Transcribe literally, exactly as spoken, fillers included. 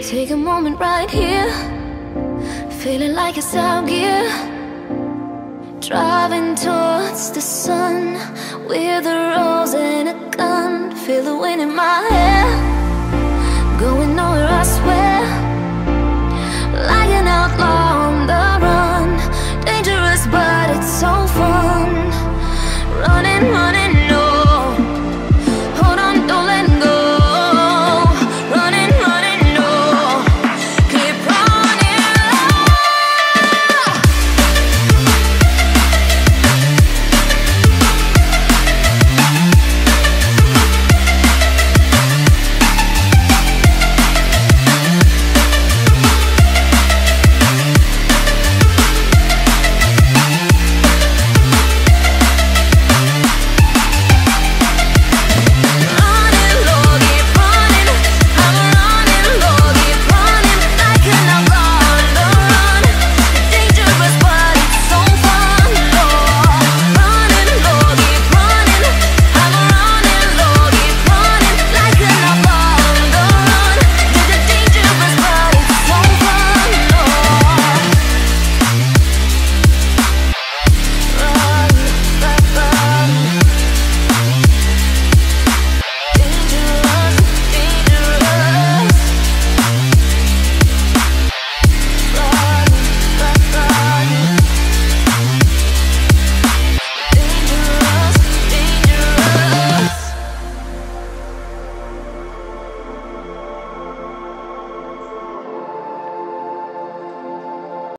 Take a moment right here, feeling like it's out gear, driving towards the sun with a rose and a gun. Feel the wind in my hair,